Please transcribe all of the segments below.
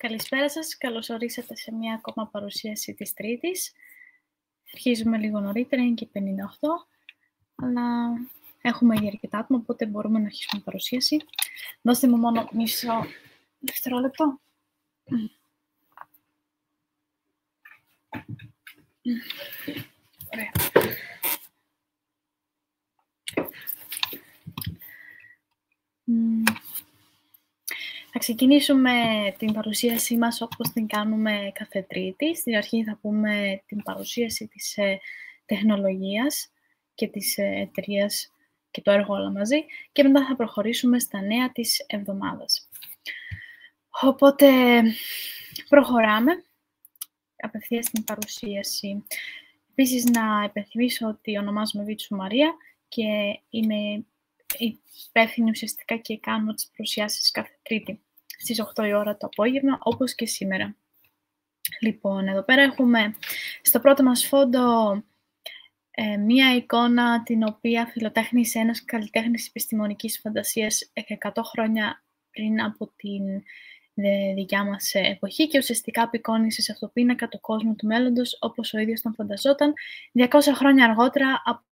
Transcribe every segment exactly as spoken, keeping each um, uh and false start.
Καλησπέρα σας, καλώς ορίσατε σε μια ακόμα παρουσίαση της Τρίτης. Αρχίζουμε λίγο νωρίτερα, είναι και πενήντα οκτώ, αλλά έχουμε ήδη αρκετά άτομα, οπότε μπορούμε να αρχίσουμε παρουσίαση. Δώστε μου μόνο μισό δευτερόλεπτο. Ωραία. Θα ξεκινήσουμε την παρουσίασή μας όπως την κάνουμε κάθε Τρίτη. Στην αρχή θα πούμε την παρουσίαση της ε, τεχνολογίας και της ε, εταιρείας και το έργο όλα μαζί και μετά θα προχωρήσουμε στα νέα της εβδομάδας. Οπότε προχωράμε απευθείας στην παρουσίαση. Επίσης να υπενθυμίσω ότι ονομάζομαι Βίτσου Μαρία και είμαι υπεύθυνη ουσιαστικά και κάνω τις παρουσιάσεις κάθε Τρίτη στις οκτώ η ώρα το απόγευμα, όπως και σήμερα. Λοιπόν, εδώ πέρα έχουμε στο πρώτο μας φόντο ε, μία εικόνα την οποία φιλοτέχνησε ένας καλλιτέχνης επιστημονικής φαντασίας εκατό χρόνια πριν από την ε, δικιά μας εποχή και ουσιαστικά απεικόνισε σε αυτό το πίνακα το κόσμο του μέλλοντος όπως ο ίδιος τον φανταζόταν διακόσια χρόνια αργότερα από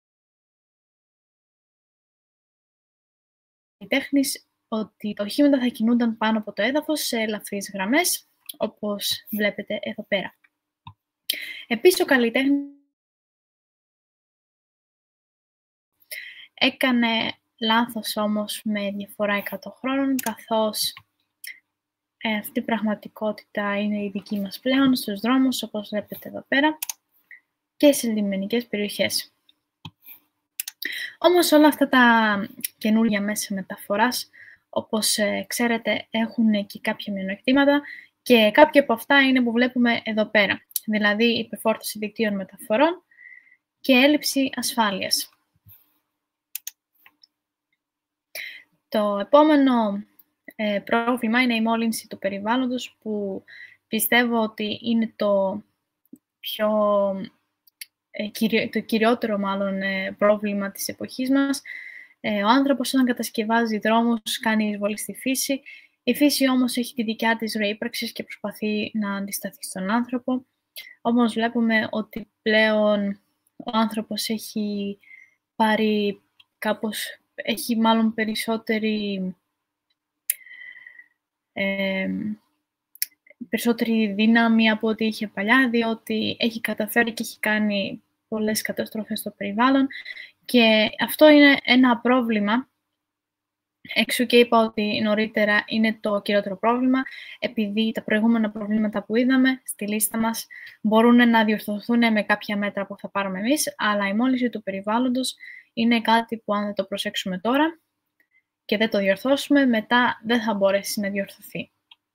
τέχνης ότι τα οχήματα θα κινούνταν πάνω από το έδαφος σε ελαφρύς γραμμές, όπως βλέπετε εδώ πέρα. Επίσης, ο καλλιτέχνης έκανε λάθος όμως με διαφορά εκατό χρόνων, καθώς ε, αυτή η πραγματικότητα είναι η δική μας πλέον στους δρόμους, όπως βλέπετε εδώ πέρα, και σε λιμενικές περιοχές. Όμως όλα αυτά τα καινούργια μέσα μεταφοράς, όπως ε, ξέρετε, έχουν και κάποια μειονεκτήματα και κάποια από αυτά είναι που βλέπουμε εδώ πέρα, δηλαδή η υπερφόρτωση δικτύων μεταφορών και έλλειψη ασφάλειας. Το επόμενο ε, πρόβλημα είναι η μόλυνση του περιβάλλοντος, που πιστεύω ότι είναι το πιο... το κυριότερο μάλλον πρόβλημα της εποχής μας. Ο άνθρωπος όταν κατασκευάζει δρόμους κάνει εισβολή στη φύση. Η φύση όμως έχει τη δικιά της ροή ύπαρξης και προσπαθεί να αντισταθεί στον άνθρωπο. Όμως βλέπουμε ότι πλέον ο άνθρωπος έχει πάρει κάπως, έχει μάλλον περισσότερη, ε, περισσότερη δύναμη από ό,τι είχε παλιά, διότι έχει καταφέρει και έχει κάνει πολλές καταστροφές στο περιβάλλον και αυτό είναι ένα πρόβλημα. Εξού και είπα ότι νωρίτερα είναι το κυριότερο πρόβλημα, επειδή τα προηγούμενα προβλήματα που είδαμε στη λίστα μας μπορούν να διορθωθούν με κάποια μέτρα που θα πάρουμε εμείς, αλλά η μόλυνση του περιβάλλοντος είναι κάτι που αν δεν το προσέξουμε τώρα και δεν το διορθώσουμε, μετά δεν θα μπορέσει να διορθωθεί.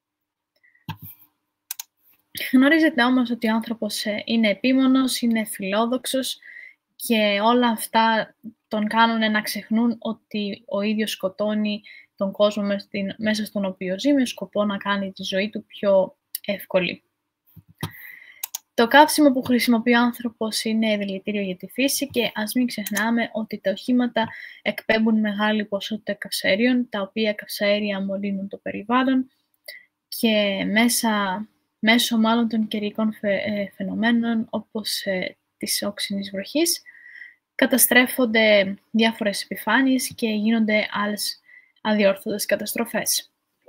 Γνωρίζετε όμως ότι ο άνθρωπος είναι επίμονος, είναι φιλόδοξος και όλα αυτά τον κάνουν να ξεχνούν ότι ο ίδιος σκοτώνει τον κόσμο μέσα στον οποίο ζει με σκοπό να κάνει τη ζωή του πιο εύκολη. Το καύσιμο που χρησιμοποιεί ο άνθρωπος είναι δηλητήριο για τη φύση και ας μην ξεχνάμε ότι τα οχήματα εκπέμπουν μεγάλη ποσότητα καυσαερίων, τα οποία καυσαέρια μολύνουν το περιβάλλον και μέσα... μέσω μάλλον των καιρικών φαινομένων όπως ε, της όξινης βροχής, καταστρέφονται διάφορες επιφάνειες και γίνονται άλλες αδιόρθωτες καταστροφές.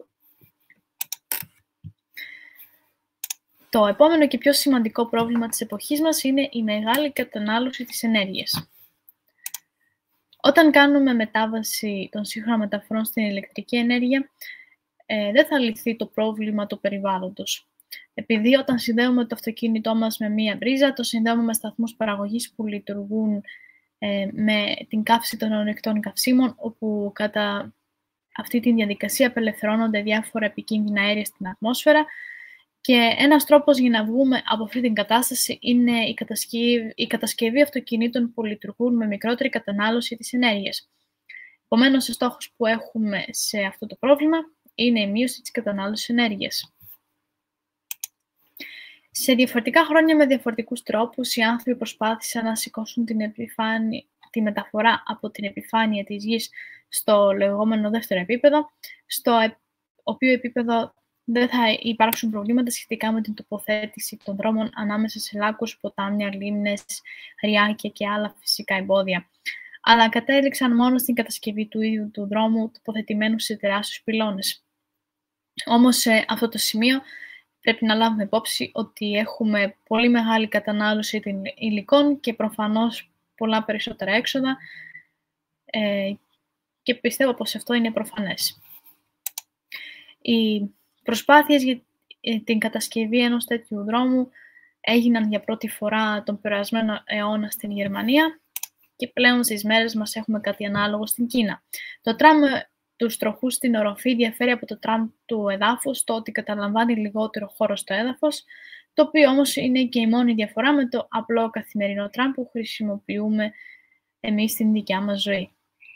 Το επόμενο και πιο σημαντικό πρόβλημα της εποχής μας είναι η μεγάλη κατανάλωση της ενέργειας. Όταν κάνουμε μετάβαση των σύγχρονων μεταφορών στην ηλεκτρική ενέργεια, ε, δεν θα λυθεί το πρόβλημα του περιβάλλοντος. Επειδή όταν συνδέουμε το αυτοκίνητό μας με μία μπρίζα, το συνδέουμε με σταθμούς παραγωγής που λειτουργούν ε, με την καύση των ορυκτών καυσίμων, όπου κατά αυτή τη διαδικασία απελευθερώνονται διάφορα επικίνδυνα αέρια στην ατμόσφαιρα και ένας τρόπος για να βγούμε από αυτή την κατάσταση είναι η κατασκευή, η κατασκευή αυτοκινήτων που λειτουργούν με μικρότερη κατανάλωση της ενέργειας. Επομένως, ο στόχος που έχουμε σε αυτό το πρόβλημα είναι η μείωση της κατανάλωσης ενέργειας. Σε διαφορετικά χρόνια με διαφορετικούς τρόπους, οι άνθρωποι προσπάθησαν να σηκώσουν την επιφάνεια, τη μεταφορά από την επιφάνεια της γης στο λεγόμενο δεύτερο επίπεδο, στο οποίο επίπεδο δεν θα υπάρξουν προβλήματα σχετικά με την τοποθέτηση των δρόμων ανάμεσα σε λάκκους, ποτάμια, λίμνες, ριάκια και άλλα φυσικά εμπόδια. Αλλά κατέληξαν μόνο στην κατασκευή του ίδιου του δρόμου, τοποθετημένου σε τεράστιους πυλώνες. Όμως, σε αυτό το σημείο πρέπει να λάβουμε υπόψη ότι έχουμε πολύ μεγάλη κατανάλωση των υλικών και προφανώς πολλά περισσότερα έξοδα ε, και πιστεύω πως αυτό είναι προφανές. Οι προσπάθειες για την κατασκευή ενός τέτοιου δρόμου έγιναν για πρώτη φορά τον περασμένο αιώνα στην Γερμανία και πλέον στις μέρες μας έχουμε κάτι ανάλογο στην Κίνα. Το τραμ του τροχού στην οροφή διαφέρει από το τραμ του εδάφους το ότι καταλαμβάνει λιγότερο χώρο στο έδαφος, το οποίο όμως είναι και η μόνη διαφορά με το απλό καθημερινό τραμ που χρησιμοποιούμε εμείς στην δικιά μας ζωή.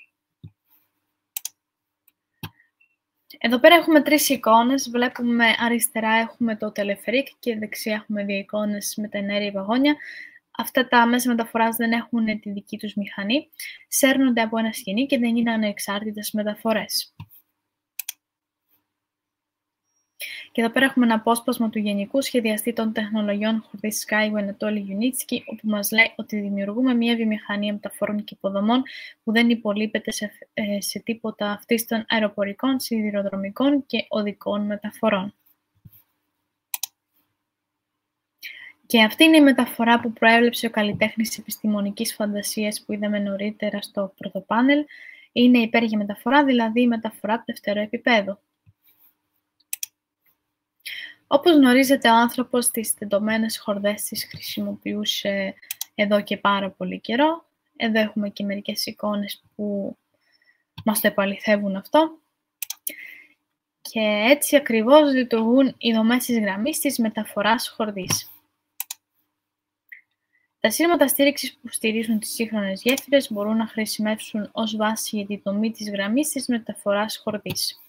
Εδώ πέρα έχουμε τρεις εικόνες. Βλέπουμε αριστερά έχουμε το τελεφερίκ και δεξιά έχουμε δύο εικόνες με τα εναέρια βαγόνια. Αυτά τα μέσα μεταφοράς δεν έχουν τη δική τους μηχανή, σέρνονται από ένα σκηνή και δεν είναι ανεξάρτητες μεταφορές. Και εδώ πέρα έχουμε ένα απόσπασμα του Γενικού Σχεδιαστή των Τεχνολογιών χορδής Skyway Ανατόλη Γιουνίτσκι, όπου μας λέει ότι δημιουργούμε μια βιομηχανία μεταφορών και υποδομών που δεν υπολείπεται σε, ε, σε τίποτα αυτής των αεροπορικών, σιδηροδρομικών και οδικών μεταφορών. Και αυτή είναι η μεταφορά που προέβλεψε ο καλλιτέχνης επιστημονικής φαντασίας που είδαμε νωρίτερα στο πρώτο πάνελ. Είναι η υπέρογεια μεταφορά, δηλαδή η μεταφορά του δευτερού επίπεδου. Όπως γνωρίζετε, ο άνθρωπος τις τεντωμένες χορδές τις χρησιμοποιούσε εδώ και πάρα πολύ καιρό. Εδώ έχουμε και μερικές εικόνες που μας το επαληθεύουν αυτό. Και έτσι ακριβώς λειτουργούν οι δομές της γραμμής της μεταφοράς χορδής. Τα σύρματα στήριξης που στηρίζουν τις σύγχρονες γέφυρες μπορούν να χρησιμεύσουν ως βάση για τη δομή της γραμμής της μεταφοράς χορδής.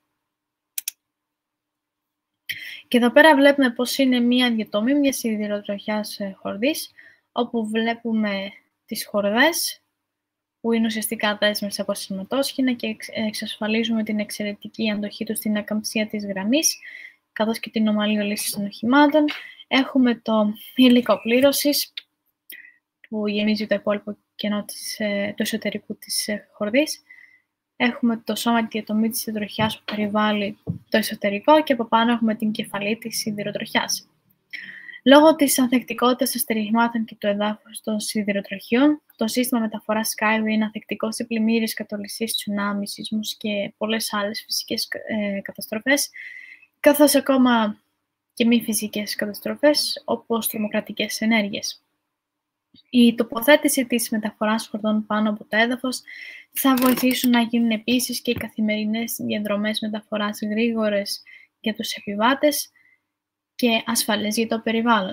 Και εδώ πέρα βλέπουμε πως είναι μία διατομή μιας σιδηροτροχιάς χορδής, όπου βλέπουμε τις χορδές, που είναι ουσιαστικά δέσμες από σειρματόσχηνα και εξασφαλίζουμε την εξαιρετική αντοχή τους στην ακαμψία της γραμμής, καθώς και την ομαλή λύση των οχημάτων. Έχουμε το υλικό πλήρωσης, που γεμίζει το υπόλοιπο κενό της, του εσωτερικού της χορδής. Έχουμε το σώμα και διατομή της σιδηροτροχιάς που περιβάλλει το εσωτερικό και από πάνω έχουμε την κεφαλή της σιδηροτροχιάς. Λόγω της ανθεκτικότητας των στηριγμάτων και του εδάφους των σιδηροτροχιών, το σύστημα μεταφοράς Skyway είναι ανθεκτικό σε πλημμύρες, κατολισίες, τσουνάμι, σεισμούς και πολλές άλλες φυσικές ε, καταστροφές, καθώς ακόμα και μη φυσικές καταστροφές, όπως τρομοκρατικές ενέργειες. Η τοποθέτηση της μεταφοράς χορδών πάνω από το έδαφος θα βοηθήσουν να γίνουν επίσης και οι καθημερινές διαδρομές μεταφοράς γρήγορες για τους επιβάτες και ασφαλές για το περιβάλλον.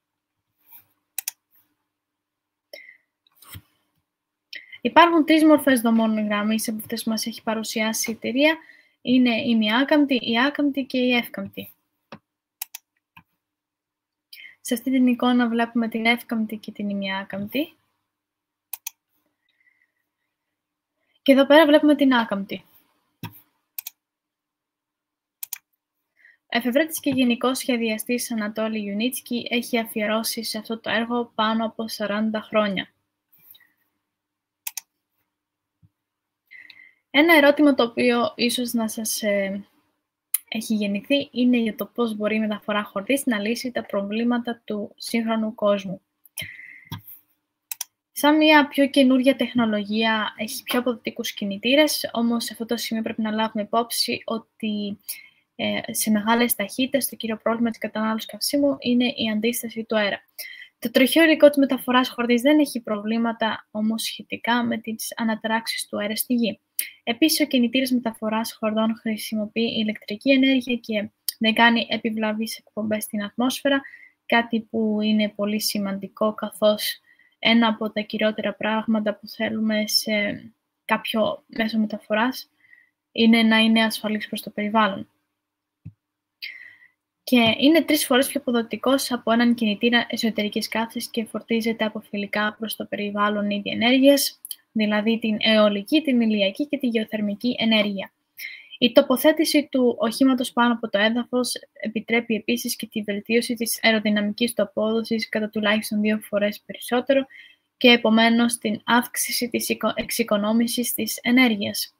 Υπάρχουν τρεις μορφές δομών γραμμής από αυτές που μας έχει παρουσιάσει η εταιρεία. Είναι η μη άκαμπτη, η άκαμπτη και η εύκαμπτη. Σε αυτή την εικόνα βλέπουμε την εύκαμπτη και την ημιάκαμπτη. Και εδώ πέρα βλέπουμε την άκαμπτη. Εφευρέτης και γενικός σχεδιαστής Ανατόλη Γιουνίτσκι έχει αφιερώσει σε αυτό το έργο πάνω από σαράντα χρόνια. Ένα ερώτημα το οποίο ίσως να σας ε, έχει γεννηθεί είναι για το πώς μπορεί η μεταφορά χορδής να λύσει τα προβλήματα του σύγχρονου κόσμου. Σαν μια πιο καινούργια τεχνολογία έχει πιο αποδοτικούς κινητήρες, όμως σε αυτό το σημείο πρέπει να λάβουμε υπόψη ότι ε, σε μεγάλες ταχύτητες το κύριο πρόβλημα της κατανάλωσης καυσίμου είναι η αντίσταση του αέρα. Το τροχαίο υλικό της μεταφοράς χορδής δεν έχει προβλήματα όμως σχετικά με τις αναταράξεις του αέρα στη γη. Επίσης, ο κινητήρας μεταφοράς χορδών χρησιμοποιεί ηλεκτρική ενέργεια και δεν κάνει επιβλαβείς εκπομπές στην ατμόσφαιρα, κάτι που είναι πολύ σημαντικό, καθώς ένα από τα κυριότερα πράγματα που θέλουμε σε κάποιο μέσο μεταφοράς είναι να είναι ασφαλής προς το περιβάλλον. Και είναι τρεις φορές πιο αποδοτικός από έναν κινητήρα εσωτερικής καύσης και φορτίζεται από φιλικά προς το περιβάλλον είδη ενέργειας, δηλαδή την αιωλική, την ηλιακή και τη γεωθερμική ενέργεια. Η τοποθέτηση του οχήματος πάνω από το έδαφος επιτρέπει επίσης και τη βελτίωση της αεροδυναμικής του απόδοσης κατά τουλάχιστον δύο φορές περισσότερο και επομένως την αύξηση της εξοικονόμησης της ενέργειας.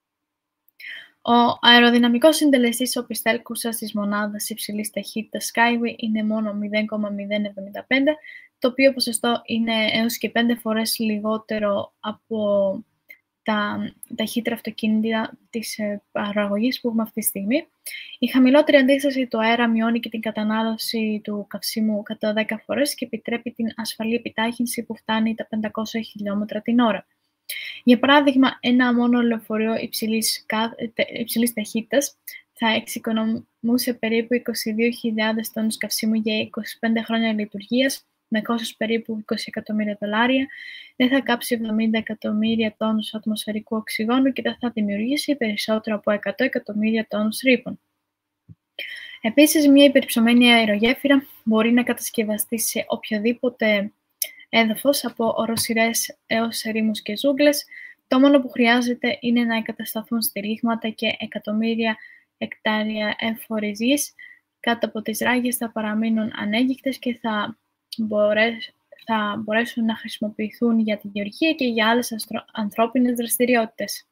Ο αεροδυναμικός συντελεστής οπισθέλκουσας της μονάδας υψηλής ταχύτητας Skyway είναι μόνο μηδέν κόμμα μηδέν εβδομήντα πέντε, το οποίο ποσοστό είναι έως και πέντε φορές λιγότερο από τα ταχύτερα αυτοκίνητα της παραγωγής που έχουμε αυτή τη στιγμή. Η χαμηλότερη αντίσταση του αέρα μειώνει και την κατανάλωση του καυσίμου κατά δέκα φορές και επιτρέπει την ασφαλή επιτάχυνση που φτάνει τα πεντακόσια χιλιόμετρα την ώρα. Για παράδειγμα, ένα μόνο λεωφορείο υψηλής, υψηλής ταχύτητας θα εξοικονομούσε περίπου είκοσι δύο χιλιάδες τόνους καυσίμου για είκοσι πέντε χρόνια λειτουργίας, με κόστος περίπου είκοσι εκατομμύρια δολάρια, δεν θα κάψει εβδομήντα εκατομμύρια τόνους ατμοσφαιρικού οξυγόνου και δεν θα δημιουργήσει περισσότερο από εκατό εκατομμύρια τόνους ρήπων. Επίσης, μια υπερυψωμένη αερογέφυρα μπορεί να κατασκευαστεί σε οποιοδήποτε έδαφος, από οροσειρές έως ερήμους και ζούγκλες. Το μόνο που χρειάζεται είναι να εγκατασταθούν στηρίγματα και εκατομμύρια εκτάρια έμφορης γης κάτω από τις ράγες θα παραμείνουν ανέγγικτες και θα, μπορέσ, θα μπορέσουν να χρησιμοποιηθούν για τη γεωργία και για άλλες αστρο, ανθρώπινες δραστηριότητες.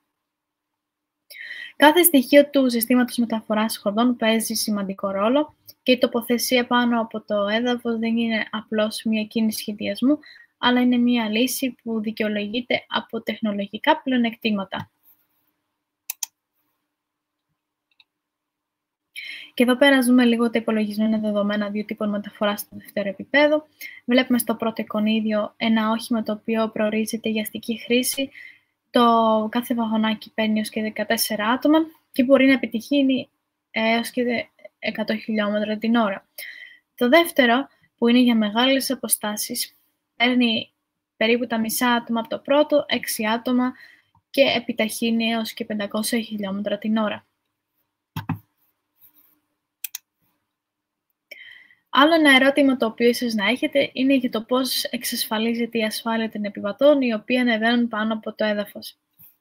Κάθε στοιχείο του συστήματος μεταφοράς χορδών παίζει σημαντικό ρόλο και η τοποθεσία πάνω από το έδαφος δεν είναι απλώς μια κίνηση σχεδιασμού, αλλά είναι μια λύση που δικαιολογείται από τεχνολογικά πλεονεκτήματα. Και εδώ πέρα ζούμε λίγο τα υπολογισμένα δεδομένα δύο τύπων μεταφοράς στο δεύτερο επίπεδο. Βλέπουμε στο πρώτο εικονίδιο ένα όχημα το οποίο προορίζεται για αστική χρήση. Το κάθε βαγονάκι παίρνει έως και δεκατέσσερα άτομα και μπορεί να επιτυχύνει έως και εκατό χιλιόμετρα την ώρα. Το δεύτερο, που είναι για μεγάλες αποστάσεις, παίρνει περίπου τα μισά άτομα από το πρώτο, έξι άτομα και επιταχύνει έως και πεντακόσια χιλιόμετρα την ώρα. Άλλο ένα ερώτημα το οποίο ίσως να έχετε είναι για το πώς εξασφαλίζεται η ασφάλεια των επιβατών οι οποίοι ανεβαίνουν πάνω από το έδαφος.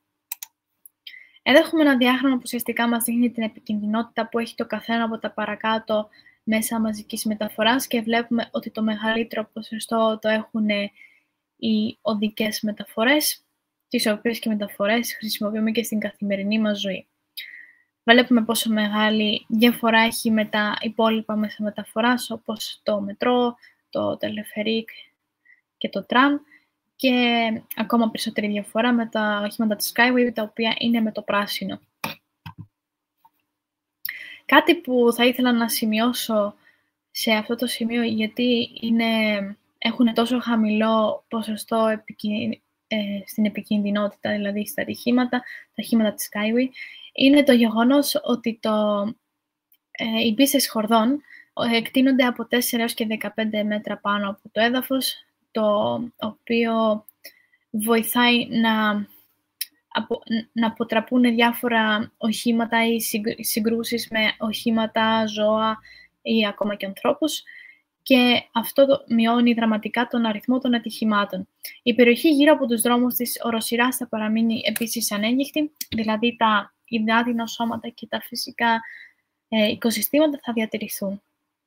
Εδώ έχουμε ένα διάγραμμα που ουσιαστικά μας δείχνει την επικινδυνότητα που έχει το καθένα από τα παρακάτω μέσα μαζικής μεταφοράς και βλέπουμε ότι το μεγαλύτερο ποσοστό το έχουν οι οδικές μεταφορές, τις οποίες και μεταφορές χρησιμοποιούμε και στην καθημερινή μας ζωή. Βλέπουμε πόσο μεγάλη διαφορά έχει με τα υπόλοιπα μέσα μεταφοράς, όπως το μετρό, το τελεφερίκ και το τραμ και ακόμα περισσότερη διαφορά με τα οχήματα της Skyway, τα οποία είναι με το πράσινο. Κάτι που θα ήθελα να σημειώσω σε αυτό το σημείο, γιατί είναι, έχουν τόσο χαμηλό ποσοστό επικι... ε, στην επικινδυνότητα, δηλαδή στα ατυχήματα, τα οχήματα της Skyway, είναι το γεγονός ότι το, ε, οι πίστες χορδών εκτείνονται από τέσσερα έως και δεκαπέντε μέτρα πάνω από το έδαφος, το οποίο βοηθάει να, απο, να αποτραπούν διάφορα οχήματα ή συγκρούσεις με οχήματα, ζώα ή ακόμα και ανθρώπους και αυτό το μειώνει δραματικά τον αριθμό των ατυχημάτων. Η περιοχή γύρω από τους δρόμους της οροσειράς θα παραμείνει επίσης ανέγγιχτη, δηλαδή τα υδάτινα σώματα και τα φυσικά ε, οικοσυστήματα θα διατηρηθούν.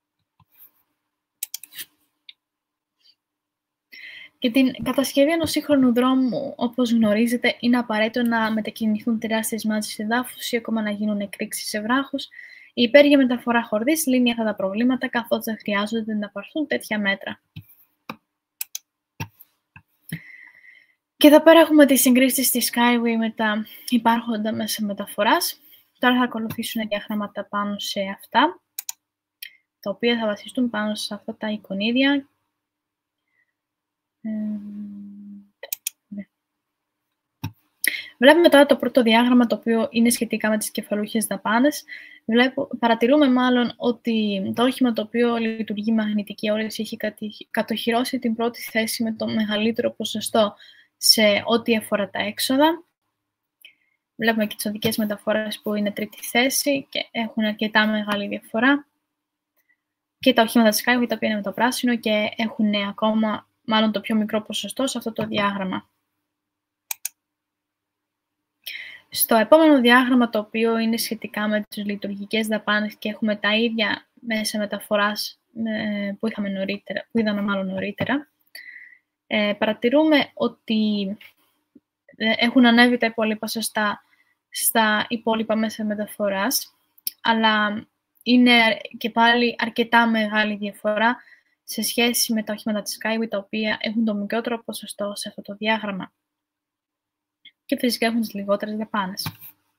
Για την κατασκευή ενός σύγχρονου δρόμου, όπως γνωρίζετε, είναι απαραίτητο να μετακινηθούν τεράστιες μάζες εδάφους ή ακόμα να γίνουν εκρήξεις σε βράχους. Η υπέργεια μεταφορά χορδής λύνει αυτά τα προβλήματα, καθώς δεν χρειάζονται να πάρθουν τέτοια μέτρα. Και εδώ πέρα έχουμε τις συγκρίσεις της Skyway με τα υπάρχοντα μέσα μεταφοράς. Τώρα θα ακολουθήσουν διαγράμματα πάνω σε αυτά, τα οποία θα βασιστούν πάνω σε αυτά τα εικονίδια. Βλέπουμε τώρα το πρώτο διάγραμμα, το οποίο είναι σχετικά με τις κεφαλούχες δαπάνες. Βλέπω, παρατηρούμε μάλλον ότι το όχημα το οποίο λειτουργεί μαγνητική όρεξη έχει κατοχυρώσει την πρώτη θέση με το μεγαλύτερο ποσοστό σε ό,τι αφορά τα έξοδα. Βλέπουμε και τις οδικές μεταφορές που είναι τρίτη θέση και έχουν αρκετά μεγάλη διαφορά. Και τα οχήματα της Skyway, τα οποία είναι με το πράσινο και έχουν ακόμα μάλλον το πιο μικρό ποσοστό σε αυτό το διάγραμμα. Στο επόμενο διάγραμμα, το οποίο είναι σχετικά με τις λειτουργικές δαπάνες και έχουμε τα ίδια μέσα μεταφοράς που, είχαμε νωρίτερα, που είδαμε μάλλον νωρίτερα, ε, παρατηρούμε ότι έχουν ανέβει τα υπόλοιπα σωστά στα υπόλοιπα μέσα μεταφοράς, αλλά είναι και πάλι αρκετά μεγάλη διαφορά σε σχέση με τα οχήματα της Skyway, τα οποία έχουν το μικρότερο ποσοστό σε αυτό το διάγραμμα. Και φυσικά έχουν τις λιγότερες δαπάνες.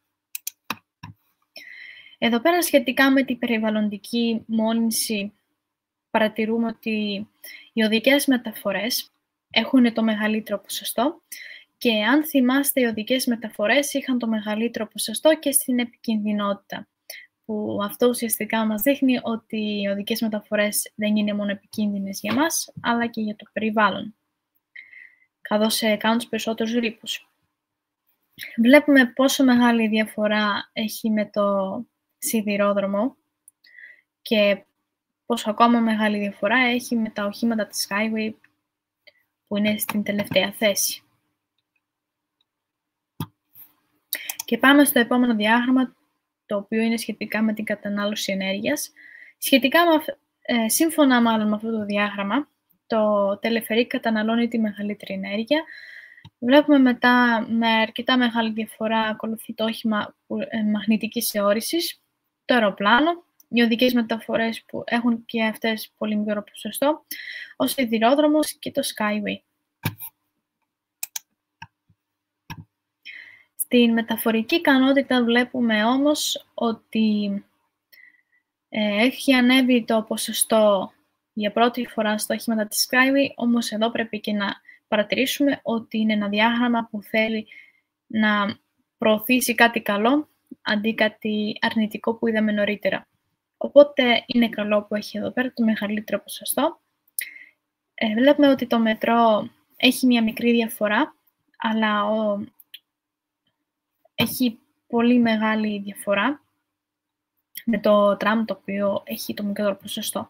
Εδώ πέρα, σχετικά με την περιβαλλοντική μόλυνση, παρατηρούμε ότι οι οδικές μεταφορές έχουν το μεγαλύτερο ποσοστό και αν θυμάστε, οι οδικές μεταφορές είχαν το μεγαλύτερο ποσοστό και στην επικινδυνότητα, που αυτό ουσιαστικά μας δείχνει ότι οι οδικές μεταφορές δεν είναι μόνο επικίνδυνες για μας, αλλά και για το περιβάλλον, καθώς κάνουν τους περισσότερους ρήπους. Βλέπουμε πόσο μεγάλη διαφορά έχει με το σιδηρόδρομο και πόσο ακόμα μεγάλη διαφορά έχει με τα οχήματα της Skyway, που είναι στην τελευταία θέση. Και πάμε στο επόμενο διάγραμμα, το οποίο είναι σχετικά με την κατανάλωση ενέργειας. Σχετικά με, ε, σύμφωνα μάλλον με αυτό το διάγραμμα, το τελεφερίκ καταναλώνει τη μεγαλύτερη ενέργεια. Βλέπουμε μετά με αρκετά μεγάλη διαφορά ακολουθεί το όχημα ε, μαγνητικής αιώρησης, το αεροπλάνο, οι οδικές μεταφορές που έχουν και αυτές πολύ μικρό ποσοστό, ο σιδηρόδρομος και το Skyway. Στην μεταφορική ικανότητα βλέπουμε όμως ότι ε, έχει ανέβει το ποσοστό για πρώτη φορά στα οχήματα της Skyway, όμως εδώ πρέπει και να παρατηρήσουμε ότι είναι ένα διάγραμμα που θέλει να προωθήσει κάτι καλό αντί κάτι αρνητικό που είδαμε νωρίτερα. Οπότε είναι καλό που έχει εδώ πέρα το μεγαλύτερο ποσοστό. Ε, βλέπουμε ότι το μετρό έχει μια μικρή διαφορά, αλλά ο, έχει πολύ μεγάλη διαφορά με το τραμ, το οποίο έχει το μικρότερο ποσοστό.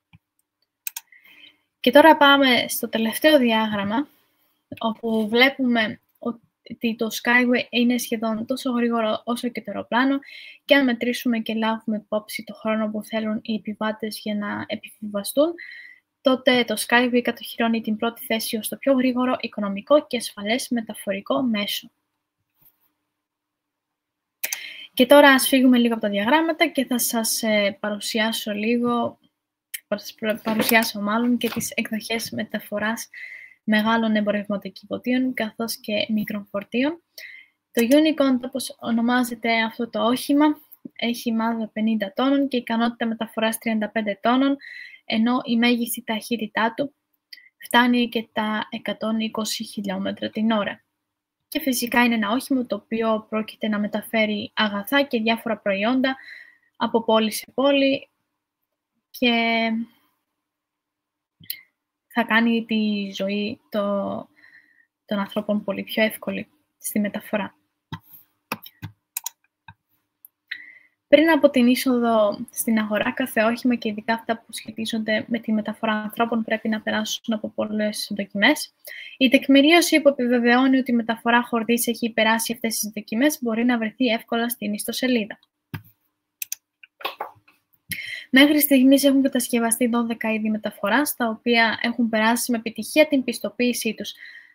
Και τώρα πάμε στο τελευταίο διάγραμμα, όπου βλέπουμε ότι το Skyway είναι σχεδόν τόσο γρήγορο όσο και το αεροπλάνο, και αν μετρήσουμε και λάβουμε υπόψη το χρόνο που θέλουν οι επιβάτες για να επιβιβαστούν, τότε το Skyway κατοχυρώνει την πρώτη θέση ως το πιο γρήγορο, οικονομικό και ασφαλές μεταφορικό μέσο. Και τώρα ας φύγουμε λίγο από τα διαγράμματα και θα σας παρουσιάσω λίγο, θα σας παρουσιάσω μάλλον και τις εκδοχές μεταφοράς μεγάλων εμπορευματοκιβωτίων καθώς και μικρών φορτίων. Το Unicorn, όπως ονομάζεται αυτό το όχημα, έχει μάζα πενήντα τόνων και ικανότητα μεταφοράς τριάντα πέντε τόνων, ενώ η μέγιστη ταχύτητά του φτάνει και τα εκατόν είκοσι χιλιόμετρα την ώρα. Και φυσικά είναι ένα όχημα το οποίο πρόκειται να μεταφέρει αγαθά και διάφορα προϊόντα από πόλη σε πόλη και θα κάνει τη ζωή το, των ανθρώπων πολύ πιο εύκολη στη μεταφορά. Πριν από την είσοδο στην αγορά, κάθε όχημα και ειδικά αυτά που σχετίζονται με τη μεταφορά ανθρώπων πρέπει να περάσουν από πολλές δοκιμές. Η τεκμηρίωση που επιβεβαιώνει ότι η μεταφορά χορδής έχει περάσει αυτές τις δοκιμές μπορεί να βρεθεί εύκολα στην ιστοσελίδα. Μέχρι στιγμής έχουν κατασκευαστεί δώδεκα είδη μεταφοράς, τα οποία έχουν περάσει με επιτυχία την πιστοποίησή τους.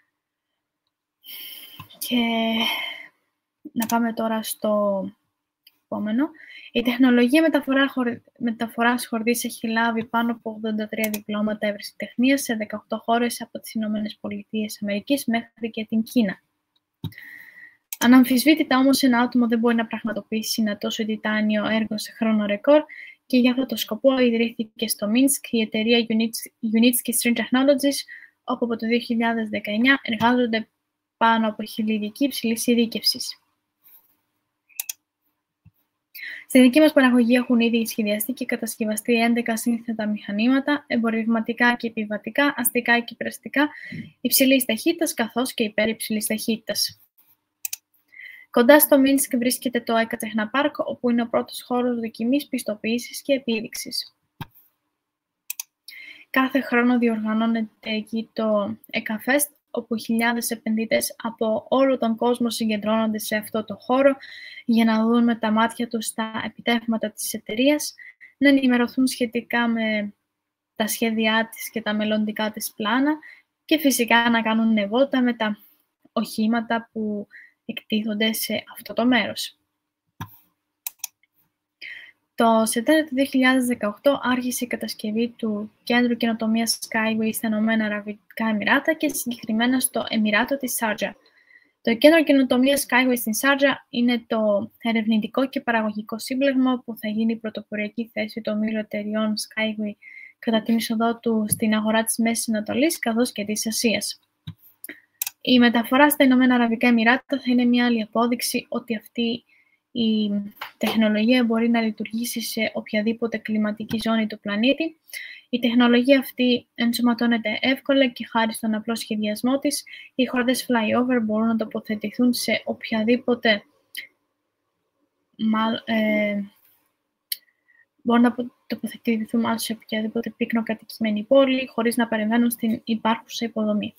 Και να πάμε τώρα στο επόμενο. Η τεχνολογία μεταφορά χορ... μεταφοράς χορδής έχει λάβει πάνω από ογδόντα τρία διπλώματα ευρεσιτεχνίας σε δεκαοκτώ χώρες από τις Ηνωμένες Πολιτείες Αμερικής μέχρι και την Κίνα. Αναμφισβήτητα όμως ένα άτομο δεν μπορεί να πραγματοποιήσει ένα τόσο τιτάνιο έργο σε χρόνο ρεκόρ και για αυτό το σκοπό ιδρύθηκε στο Μίνσκ η εταιρεία Unitsky String Technologies, όπου από το δύο χιλιάδες δεκαεννιά εργάζονται πάνω από χίλιοι ειδικοί υψηλής ειδίκευσης. Στη δική μας παραγωγή έχουν ήδη σχεδιαστεί και κατασκευαστεί έντεκα σύνθετα μηχανήματα, εμπορευματικά και επιβατικά, αστικά και υπεραστικά, υψηλής ταχύτητας καθώς και υπερυψηλής ταχύτητας. Κοντά στο Μίνσκ βρίσκεται το Εκατεχναπάρκ, όπου είναι ο πρώτος χώρος δοκιμής, πιστοποίησης και επίδειξης. Κάθε χρόνο διοργανώνεται εκεί το ECAFest, όπου χιλιάδες επενδυτές από όλο τον κόσμο συγκεντρώνονται σε αυτό το χώρο για να δουν με τα μάτια τους τα επιτεύγματα της εταιρείας, να ενημερωθούν σχετικά με τα σχέδιά της και τα μελλοντικά της πλάνα και φυσικά να κάνουν νεβότα με τα οχήματα που εκτίθονται σε αυτό το μέρος. Το Σεπτέμβριο του δύο χιλιάδες δεκαοκτώ άρχισε η κατασκευή του Κέντρου Καινοτομίας Skyway στα Ηνωμένα Αραβικά Εμιράτα και συγκεκριμένα στο Εμιράτο της Σάρτζα. Το Κέντρο Καινοτομίας Skyway στην Σάρτζα είναι το ερευνητικό και παραγωγικό σύμπλεγμα που θα γίνει η πρωτοποριακή θέση του ομίλου εταιριών Skyway κατά την είσοδό του στην αγορά της Μέσης Ανατολής καθώς και της Ασίας. Η μεταφορά στα Ηνωμένα Αραβικά Εμιράτα θα είναι μια άλλη απόδειξη ότι αυτή η τεχνολογία μπορεί να λειτουργήσει σε οποιαδήποτε κλιματική ζώνη του πλανήτη. Η τεχνολογία αυτή ενσωματώνεται εύκολα και χάρη στον απλό σχεδιασμό της, οι χορδές flyover μπορούν να τοποθετηθούν σε οποιαδήποτε ε, μπορούν να τοποθετηθούν μάλλον σε οποιαδήποτε πύκνο κατοικημένη πόλη, χωρίς να παρεμβαίνουν στην υπάρχουσα υποδομή.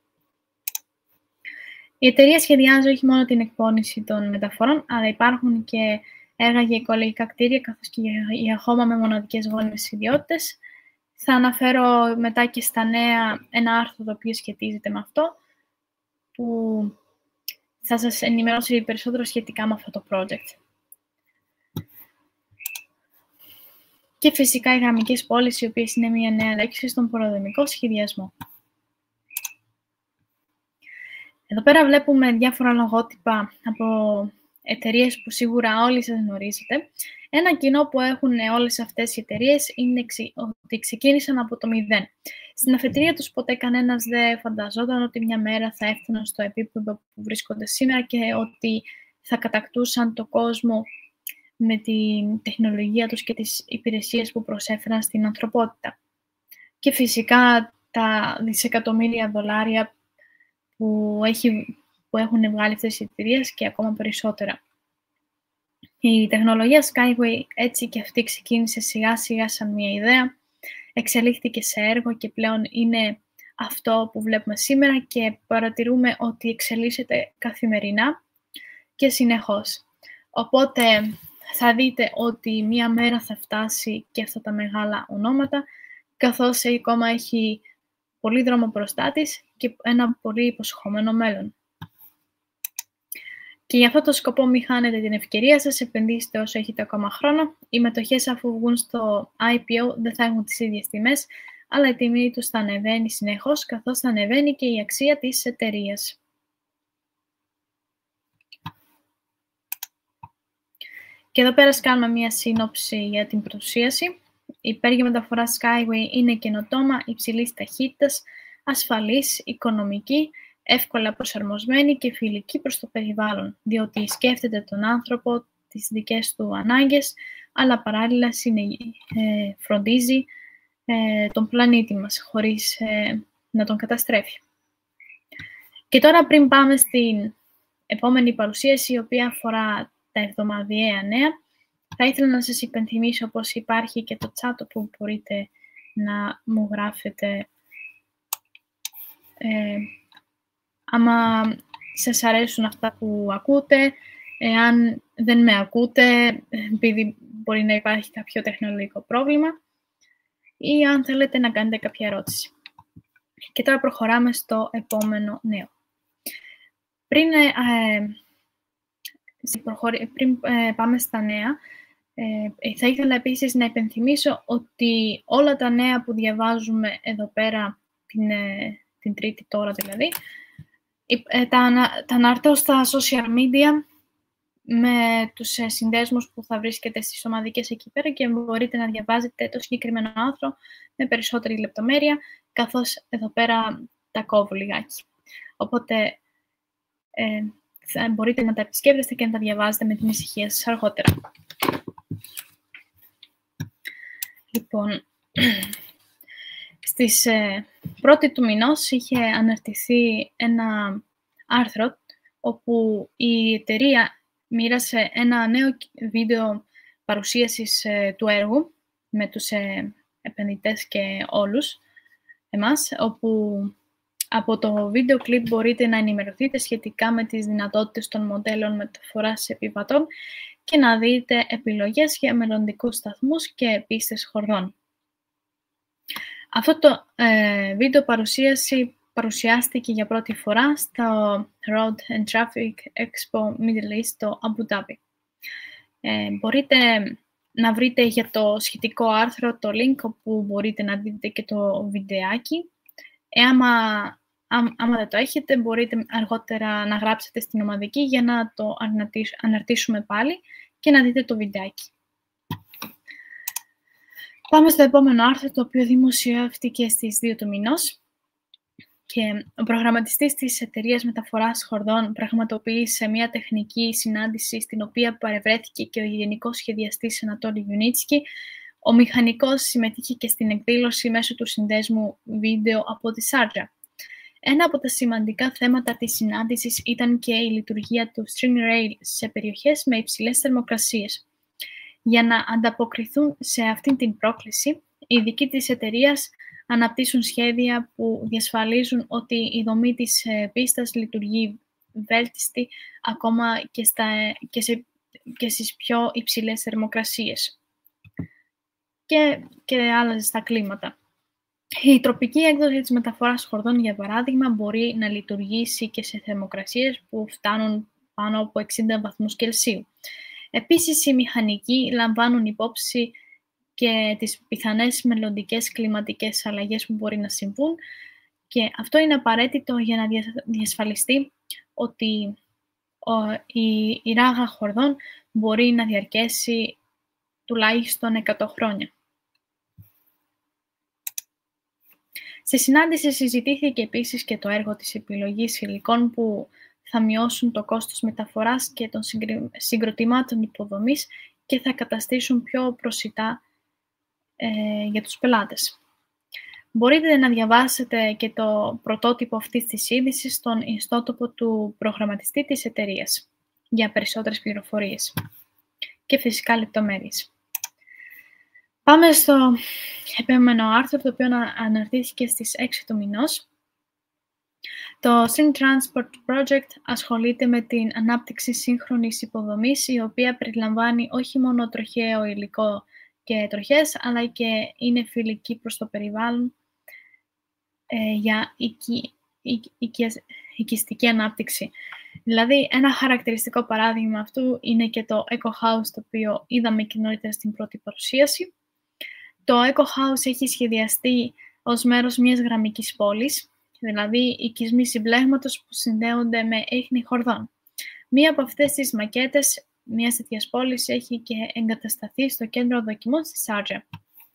Η εταιρεία σχεδιάζει όχι μόνο την εκπόνηση των μεταφορών, αλλά υπάρχουν και έργα για οικολογικά κτίρια, καθώς και για χώμα με μοναδικές γόνιμες ιδιότητες. Θα αναφέρω μετά και στα νέα ένα άρθρο το οποίο σχετίζεται με αυτό, που θα σας ενημερώσει περισσότερο σχετικά με αυτό το project. Και φυσικά οι γραμμικές πόλεις, οι οποίες είναι μια νέα λέξη στον πολεοδομικό σχεδιασμό. Εδώ πέρα βλέπουμε διάφορα λογότυπα από εταιρείες που σίγουρα όλοι σας γνωρίζετε. Ένα κοινό που έχουν όλες αυτές οι εταιρείες είναι ότι ξεκίνησαν από το μηδέν. Στην αφετηρία τους ποτέ κανένας δεν φανταζόταν ότι μια μέρα θα έφταναν στο επίπεδο που βρίσκονται σήμερα και ότι θα κατακτούσαν το κόσμο με την τεχνολογία τους και τις υπηρεσίες που προσέφεραν στην ανθρωπότητα. Και φυσικά τα δισεκατομμύρια δολάρια που, έχει, που έχουν βγάλει αυτές οι εταιρείες και ακόμα περισσότερα. Η τεχνολογία Skyway έτσι και αυτή ξεκίνησε σιγά σιγά σαν μια ιδέα, εξελίχθηκε σε έργο και πλέον είναι αυτό που βλέπουμε σήμερα και παρατηρούμε ότι εξελίσσεται καθημερινά και συνεχώς. Οπότε θα δείτε ότι μία μέρα θα φτάσει και αυτά τα μεγάλα ονόματα, καθώς ακόμα έχει πολύ δρόμο μπροστά της και ένα πολύ υποσχόμενο μέλλον. Και για αυτό το σκοπό μην χάνετε την ευκαιρία σας, επενδύστε όσο έχετε ακόμα χρόνο. Οι μετοχές αφού βγουν στο άι πι ο δεν θα έχουν τις ίδιες τιμές, αλλά η τιμή τους θα ανεβαίνει συνεχώς, καθώς θα ανεβαίνει και η αξία της εταιρείας. Και εδώ πέρα κάνουμε μία σύνοψη για την παρουσίαση. Η υπέργεια μεταφορά Skyway είναι καινοτόμα, υψηλής ταχύτητας, ασφαλής, οικονομική, εύκολα προσαρμοσμένη και φιλική προς το περιβάλλον, διότι σκέφτεται τον άνθρωπο, τις δικές του ανάγκες, αλλά παράλληλα ε, φροντίζει ε, τον πλανήτη μας, χωρίς ε, να τον καταστρέφει. Και τώρα πριν πάμε στην επόμενη παρουσίαση, η οποία αφορά τα εβδομαδιαία νέα, θα ήθελα να σας υπενθυμίσω πως υπάρχει και το chat που μπορείτε να μου γράφετε ε, άμα σας αρέσουν αυτά που ακούτε, εάν δεν με ακούτε, επειδή μπορεί να υπάρχει κάποιο τεχνολογικό πρόβλημα ή αν θέλετε να κάνετε κάποια ερώτηση. Και τώρα προχωράμε στο επόμενο νέο. Πριν, ε, προχωρη, πριν ε, πάμε στα νέα, ε, θα ήθελα επίσης να υπενθυμίσω ότι όλα τα νέα που διαβάζουμε εδώ πέρα, την, ε, την Τρίτη τώρα δηλαδή, ε, τα, τα αναρτώ στα social media με τους ε, συνδέσμους που θα βρίσκετε στις ομαδικές εκεί πέρα και μπορείτε να διαβάζετε το συγκεκριμένο άρθρο με περισσότερη λεπτομέρεια, καθώς εδώ πέρα τα κόβω λιγάκι. Οπότε ε, θα μπορείτε να τα επισκέπτεστε και να τα διαβάζετε με την ησυχία σας αργότερα. Λοιπόν, στις ε, πρώτη του μηνός είχε αναρτηθεί ένα άρθρο όπου η εταιρεία μοίρασε ένα νέο βίντεο παρουσίασης ε, του έργου με τους ε, επενδυτές και όλους εμάς, όπου Από το βίντεο κλιπ μπορείτε να ενημερωθείτε σχετικά με τις δυνατότητες των μοντέλων μεταφοράς επιβατών και να δείτε επιλογές για μελλοντικούς σταθμούς και πίστες χορδών. Αυτό το ε, βίντεο παρουσίαση παρουσιάστηκε για πρώτη φορά στο Road and Traffic Expo Middle East στο Αμπου Ντάμπι. Ε, μπορείτε να βρείτε για το σχετικό άρθρο το link όπου μπορείτε να δείτε και το βιντεάκι. Ε, άμα, άμα, άμα δεν το έχετε, μπορείτε αργότερα να γράψετε στην ομαδική για να το αναρτήσουμε πάλι και να δείτε το βιντεάκι. Πάμε στο επόμενο άρθρο, το οποίο δημοσιεύτηκε στις δύο του μηνός. Και ο προγραμματιστής της εταιρείας μεταφοράς χορδών πραγματοποίησε μια τεχνική συνάντηση στην οποία παρευρέθηκε και ο γενικός σχεδιαστής Ανατόλη Γιουνίτσκι. Ο μηχανικός συμμετείχε και στην εκδήλωση μέσω του συνδέσμου βίντεο από τη Σάρτζα. Ένα από τα σημαντικά θέματα της συνάντησης ήταν και η λειτουργία του String Rail σε περιοχές με υψηλές θερμοκρασίες. Για να ανταποκριθούν σε αυτήν την πρόκληση, οι ειδικοί της εταιρείας αναπτύσσουν σχέδια που διασφαλίζουν ότι η δομή της πίστας λειτουργεί βέλτιστη ακόμα και, στα, και, σε, και στις πιο υψηλές θερμοκρασίες και, και άλλα στα κλίματα. Η τροπική έκδοση της μεταφοράς χορδών, για παράδειγμα, μπορεί να λειτουργήσει και σε θερμοκρασίες που φτάνουν πάνω από εξήντα βαθμούς Κελσίου. Επίσης, οι μηχανικοί λαμβάνουν υπόψη και τις πιθανές μελλοντικές κλιματικές αλλαγές που μπορεί να συμβούν και αυτό είναι απαραίτητο για να διασφαλιστεί ότι η, η ράγα χορδών μπορεί να διαρκέσει τουλάχιστον εκατό χρόνια. Στη συνάντηση συζητήθηκε επίσης και το έργο της επιλογής υλικών που θα μειώσουν το κόστος μεταφοράς και των συγκροτημάτων υποδομής και θα καταστήσουν πιο προσιτά ε, για τους πελάτες. Μπορείτε να διαβάσετε και το πρωτότυπο αυτής της είδησης στον ιστότοπο του προγραμματιστή της εταιρείας για περισσότερες πληροφορίες και φυσικά λεπτομέρειες. Πάμε στο επόμενο άρθρο, το οποίο αναρτήθηκε στις έξι του μηνός. Το String Transport Project ασχολείται με την ανάπτυξη σύγχρονης υποδομής, η οποία περιλαμβάνει όχι μόνο τροχαίο υλικό και τροχές, αλλά και είναι φιλική προς το περιβάλλον ε, για οικι, οικι, οικι, οικιστική ανάπτυξη. Δηλαδή, ένα χαρακτηριστικό παράδειγμα αυτού είναι και το Eco House, το οποίο είδαμε και νωρίτερα στην πρώτη παρουσίαση. Το Eco House έχει σχεδιαστεί ως μέρος μιας γραμμικής πόλης, δηλαδή οικισμοί συμπλέγματος που συνδέονται με ίχνη χορδών. Μία από αυτές τις μακέτες μιας τέτοιας πόλης έχει και εγκατασταθεί στο κέντρο δοκιμών στη Σάρτζα.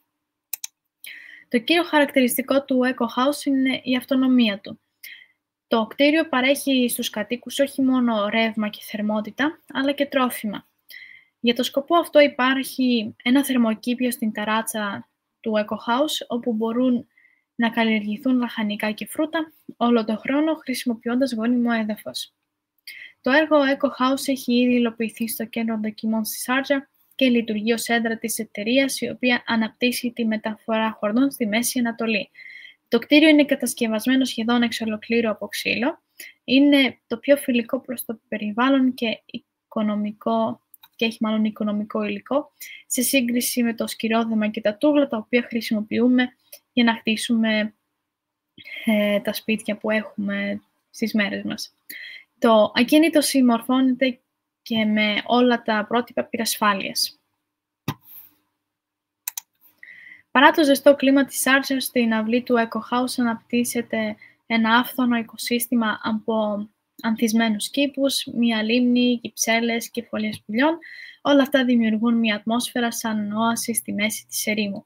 Το κύριο χαρακτηριστικό του Eco House είναι η αυτονομία του. Το κτίριο παρέχει στους κατοίκους όχι μόνο ρεύμα και θερμότητα, αλλά και τρόφιμα. Για το σκοπό αυτό υπάρχει ένα θερμοκήπιο στην ταράτσα του Eco House, όπου μπορούν να καλλιεργηθούν λαχανικά και φρούτα όλο τον χρόνο χρησιμοποιώντας γόνιμο έδαφος. Το έργο Eco House έχει ήδη υλοποιηθεί στο κέντρο δοκιμών στη Σάρτζα και λειτουργεί ως έδρα της εταιρείας, η οποία αναπτύσσει τη μεταφορά χορδών στη Μέση Ανατολή. Το κτίριο είναι κατασκευασμένο σχεδόν εξ ολοκλήρου από ξύλο. Είναι το πιο φιλικό προς το περιβάλλον και οικονομικό και έχει μάλλον οικονομικό υλικό, σε σύγκριση με το σκυρόδεμα και τα τούβλα, τα οποία χρησιμοποιούμε για να χτίσουμε ε, τα σπίτια που έχουμε στις μέρες μας. Το ακίνητο συμμορφώνεται και με όλα τα πρότυπα πυρασφάλειας. Παρά το ζεστό κλίμα της Σάρτζας, στην αυλή του Eco House αναπτύσσεται ένα άφθονο οικοσύστημα από ανθισμένους κήπους, μία λίμνη, κυψέλες και φωλιές πουλιών. Όλα αυτά δημιουργούν μία ατμόσφαιρα σαν όαση στη μέση της ερήμου.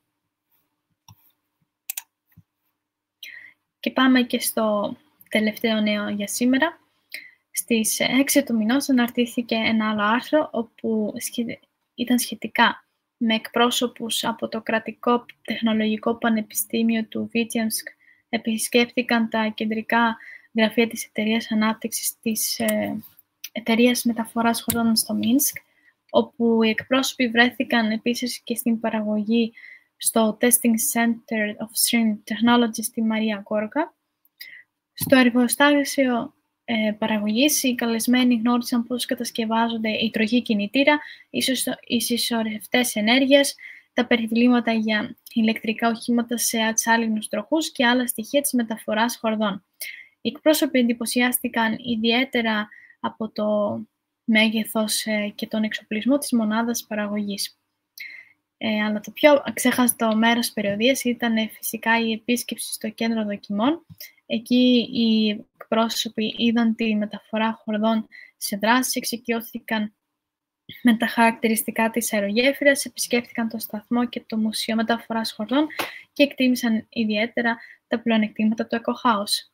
Και πάμε και στο τελευταίο νέο για σήμερα. Στις έξι του μηνός αναρτήθηκε ένα άλλο άρθρο, όπου ήταν σχετικά με εκπρόσωπους από το Κρατικό Τεχνολογικό Πανεπιστήμιο του Βίτιανσκ, επισκέφθηκαν τα κεντρικά γραφεία της Εταιρείας Ανάπτυξης της ε, Εταιρείας Μεταφοράς Χορδών στο Μίνσκ, όπου οι εκπρόσωποι βρέθηκαν επίσης και στην παραγωγή στο Testing Center of String Technology στη Μαρία Γκόρκα, Στο εργοστάσιο ε, παραγωγής, οι καλεσμένοι γνώρισαν πώς κατασκευάζονται η τροχή κινητήρα, οι συσσωρευτές ενέργειας, τα περιβλήματα για ηλεκτρικά οχήματα σε ατσάλινους τροχούς και άλλα στοιχεία της μεταφοράς χορδών. Οι εκπρόσωποι εντυπωσιάστηκαν ιδιαίτερα από το μέγεθος ε, και τον εξοπλισμό της μονάδας παραγωγής. Ε, αλλά το πιο αξέχαστο μέρος της περιοδίας ήταν ε, φυσικά η επίσκεψη στο κέντρο δοκιμών. Εκεί οι εκπρόσωποι είδαν τη μεταφορά χορδών σε δράση, εξοικειώθηκαν με τα χαρακτηριστικά της αερογέφυρας, επισκέφθηκαν το σταθμό και το Μουσείο Μεταφοράς Χορδών και εκτίμησαν ιδιαίτερα τα πλεονεκτήματα του εκοχάους.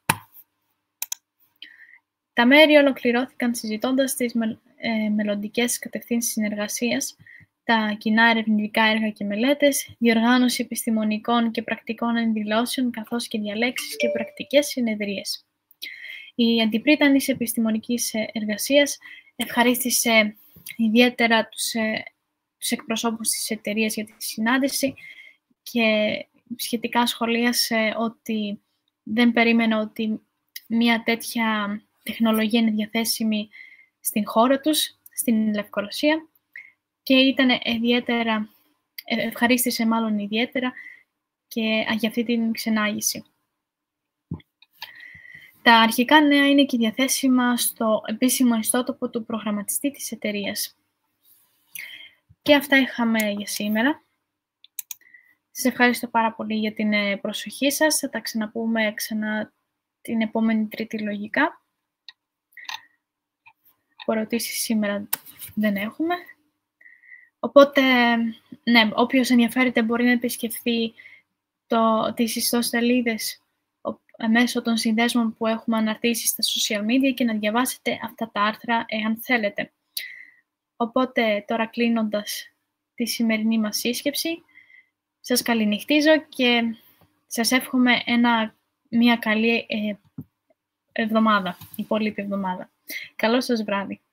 Τα μέρη ολοκληρώθηκαν συζητώντας τις με, ε, μελλοντικές κατευθύνσεις συνεργασίας, τα κοινά ερευνητικά έργα και μελέτες, διοργάνωση επιστημονικών και πρακτικών ενδηλώσεων, καθώς και διαλέξεις και πρακτικές συνεδρίες. Η αντιπρίτανης επιστημονικής εργασίας ευχαρίστησε ιδιαίτερα τους, ε, τους εκπροσώπους της εταιρείας για τη συνάντηση και σχετικά σχολίασε ότι δεν περίμενε ότι μια τέτοια τεχνολογία είναι διαθέσιμη στην χώρα τους, στην Λευκορωσία, και ήταν ιδιαίτερα, ευχαρίστησε μάλλον ιδιαίτερα και για αυτή την ξενάγηση. Τα αρχικά νέα είναι και διαθέσιμα στο επίσημο ιστότοπο του προγραμματιστή της εταιρείας. Και αυτά είχαμε για σήμερα. Σας ευχαριστώ πάρα πολύ για την προσοχή σας. Θα τα ξαναπούμε ξανά την επόμενη Τρίτη λογικά. Ερωτήσεις σήμερα δεν έχουμε. Οπότε, ναι, όποιος ενδιαφέρεται μπορεί να επισκεφθεί το, τις ιστοσελίδες μέσω των συνδέσμων που έχουμε αναρτήσει στα social media και να διαβάσετε αυτά τα άρθρα εάν θέλετε. Οπότε, τώρα κλείνοντας τη σημερινή μας σύσκεψη, σας καληνυχτίζω και σας εύχομαι ένα, μια καλή ε, εβδομάδα, υπόλοιπη εβδομάδα. Καλό σας βράδυ.